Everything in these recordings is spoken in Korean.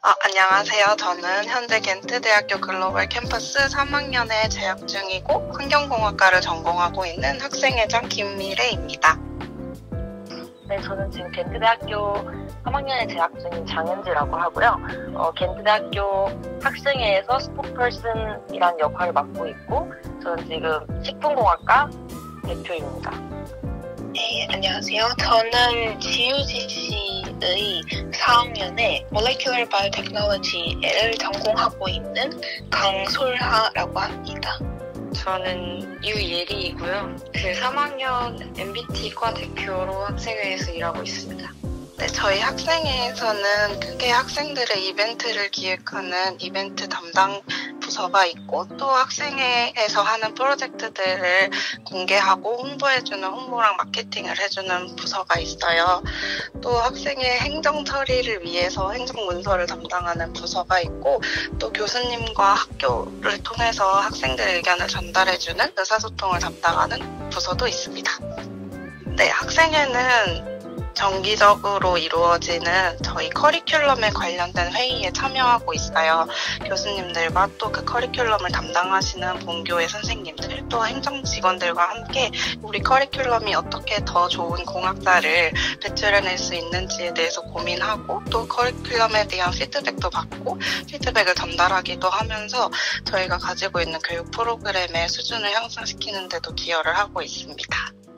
안녕하세요. 저는 현재 겐트대학교 글로벌 캠퍼스 3학년에 재학 중이고 환경공학과를 전공하고 있는 학생회장 김미래입니다. 네, 저는 지금 겐트대학교 3학년에 재학 중인 장은지라고 하고요. 겐트대학교 학생회에서 스포커슨이라는 역할을 맡고 있고, 저는 지금 식품공학과 대표입니다. 네, 안녕하세요. 저는 GUGC의 4학년에 Molecular Biotechnology를 전공하고 있는 강솔하라고 합니다. 저는 유예리이고요. 3학년 MBT과 대표로 학생회에서 일하고 있습니다. 네, 저희 학생회에서는 크게 학생들의 이벤트를 기획하는 이벤트 담당 부서가 있고 또 학생회에서 하는 프로젝트들을 공개하고 홍보해주는 홍보랑 마케팅을 해주는 부서가 있어요. 또 학생회 행정 처리를 위해서 행정문서를 담당하는 부서가 있고 또 교수님과 학교를 통해서 학생들의 의견을 전달해주는 의사소통을 담당하는 부서도 있습니다. 네, 학생회는 정기적으로 이루어지는 저희 커리큘럼에 관련된 회의에 참여하고 있어요. 교수님들과 또 그 커리큘럼을 담당하시는 본교의 선생님들, 또 행정 직원들과 함께 우리 커리큘럼이 어떻게 더 좋은 공학자를 배출해낼 수 있는지에 대해서 고민하고 또 커리큘럼에 대한 피드백도 받고 피드백을 전달하기도 하면서 저희가 가지고 있는 교육 프로그램의 수준을 향상시키는 데도 기여를 하고 있습니다.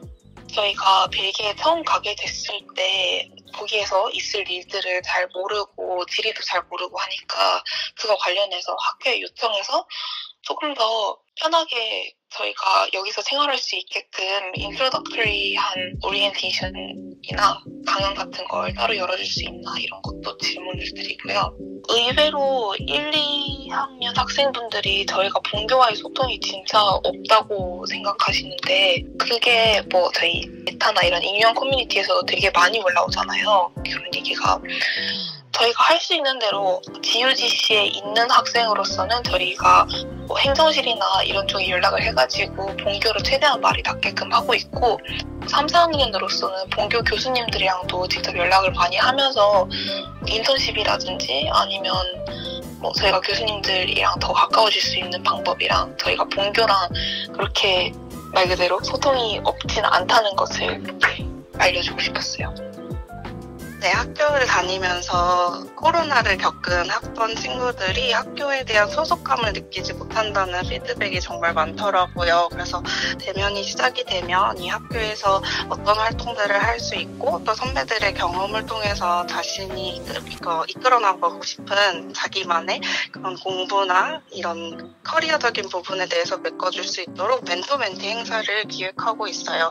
저희가 벨기에 처음 가게 됐을 때 거기에서 있을 일들을 잘 모르고 지리도 잘 모르고 하니까 그거 관련해서 학교에 요청해서 조금 더 편하게 저희가 여기서 생활할 수 있게끔 인트로덕터리한 오리엔테이션이나 강연 같은 걸 따로 열어줄 수 있나 이런 것도 질문을 드리고요. 의외로 1, 2학년 학생분들이 저희가 본교와의 소통이 진짜 없다고 생각하시는데 그게 뭐 저희 메타나 이런 인유한 커뮤니티에서 되게 많이 올라오잖아요. 그런 얘기가. 저희가 할 수 있는 대로 GUGC에 있는 학생으로서는 저희가 뭐 행정실이나 이런 쪽에 연락을 해가지고 본교로 최대한 말이 닿게끔 하고 있고 3, 4학년으로서는 본교 교수님들이랑도 직접 연락을 많이 하면서 인턴십이라든지 아니면 뭐 저희가 교수님들이랑 더 가까워질 수 있는 방법이랑 저희가 본교랑 그렇게 말 그대로 소통이 없지는 않다는 것을 알려주고 싶었어요. 네, 학교를 다니면서 코로나를 겪은 학번 친구들이 학교에 대한 소속감을 느끼지 못한다는 피드백이 정말 많더라고요. 그래서 대면이 시작이 되면 이 학교에서 어떤 활동들을 할 수 있고 또 선배들의 경험을 통해서 자신이 이끌어 나가고 싶은 자기만의 그런 공부나 이런 커리어적인 부분에 대해서 메꿔줄 수 있도록 멘토-멘티 행사를 기획하고 있어요.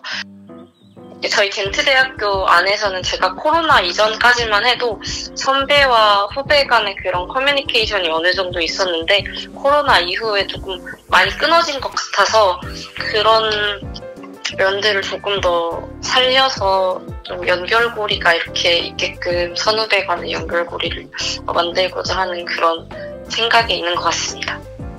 저희 겐트대학교 안에서는 제가 코로나 이전까지만 해도 선배와 후배 간의 그런 커뮤니케이션이 어느 정도 있었는데 코로나 이후에 조금 많이 끊어진 것 같아서 그런 면들을 조금 더 살려서 좀 연결고리가 이렇게 있게끔 선후배 간의 연결고리를 만들고자 하는 그런 생각이 있는 것 같습니다.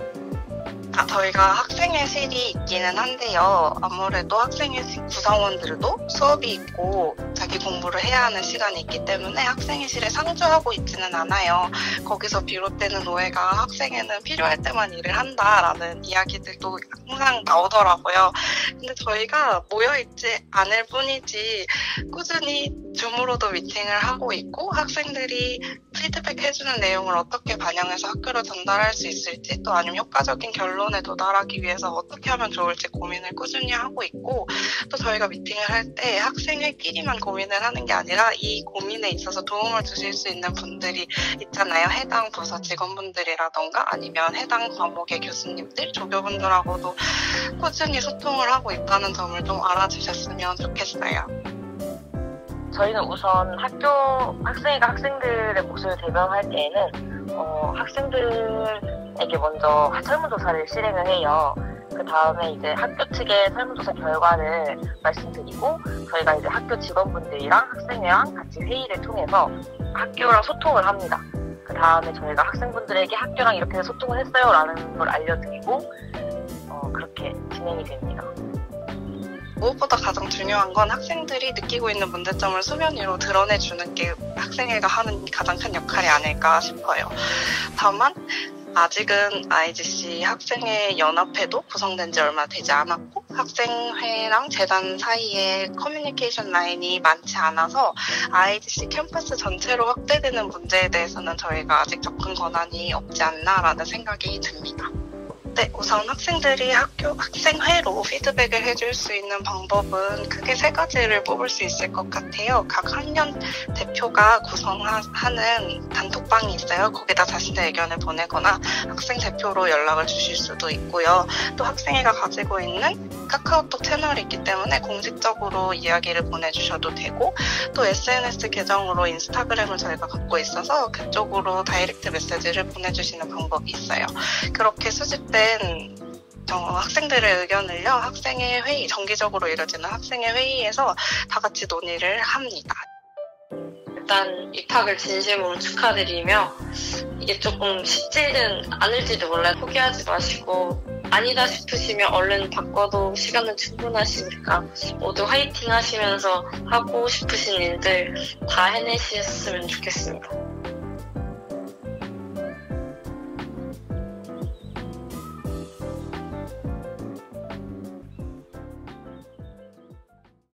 저희가 학생회실이 있기는 한데요. 아무래도 학생회실 구성원들도 수업이 있고 자기 공부를 해야 하는 시간이 있기 때문에 학생회실에 상주하고 있지는 않아요. 거기서 비롯되는 오해가 학생회는 필요할 때만 일을 한다라는 이야기들도 항상 나오더라고요. 근데 저희가 모여있지 않을 뿐이지 꾸준히 줌으로도 미팅을 하고 있고 학생들이 피드백 해주는 내용을 어떻게 반영해서 학교로 전달할 수 있을지 또 아니면 효과적인 결론에 도달하기 위해서 어떻게 하면 좋을지 고민을 꾸준히 하고 있고 또 저희가 미팅을 할 때 학생회끼리만 고민을 하는 게 아니라 이 고민에 있어서 도움을 주실 수 있는 분들이 있잖아요. 해당 부서 직원분들이라던가 아니면 해당 과목의 교수님들, 조교분들하고도 꾸준히 소통을 하고 있다는 점을 좀 알아주셨으면 좋겠어요. 저희는 우선 학생회가 학생들의 목소리를 대변할 때에는 학생들에게 먼저 설문조사를 실행을 해요. 그 다음에 이제 학교 측의 설문조사 결과를 말씀드리고 저희가 이제 학교 직원분들이랑 학생회랑 같이 회의를 통해서 학교랑 소통을 합니다. 그 다음에 저희가 학생분들에게 학교랑 이렇게 소통을 했어요 라는 걸 알려드리고 그렇게 진행이 됩니다. 무엇보다 가장 중요한 건 학생들이 느끼고 있는 문제점을 수면 위로 드러내주는 게 학생회가 하는 가장 큰 역할이 아닐까 싶어요. 다만 아직은 IGC 학생회 연합회도 구성된 지 얼마 되지 않았고 학생회랑 재단 사이에 커뮤니케이션 라인이 많지 않아서 IGC 캠퍼스 전체로 확대되는 문제에 대해서는 저희가 아직 접근 권한이 없지 않나라는 생각이 듭니다. 네, 우선 학생들이 학생회로 피드백을 해줄 수 있는 방법은 크게 3가지를 뽑을 수 있을 것 같아요. 각 학년 대표가 구성하는 단톡방이 있어요. 거기다 자신의 의견을 보내거나 학생 대표로 연락을 주실 수도 있고요. 또 학생회가 가지고 있는 카카오톡 채널이 있기 때문에 공식적으로 이야기를 보내주셔도 되고, 또 SNS 계정으로 인스타그램을 저희가 갖고 있어서 그쪽으로 다이렉트 메시지를 보내주시는 방법이 있어요. 그렇게 수집된 학생들의 의견을요, 학생회 회의, 정기적으로 이루어지는 학생회 회의에서 다 같이 논의를 합니다. 일단 입학을 진심으로 축하드리며, 이게 조금 쉽지는 않을지도 몰라요. 포기하지 마시고, 아니다 싶으시면 얼른 바꿔도 시간은 충분하시니까 모두 화이팅 하시면서 하고 싶으신 일들 다 해내셨으면 좋겠습니다.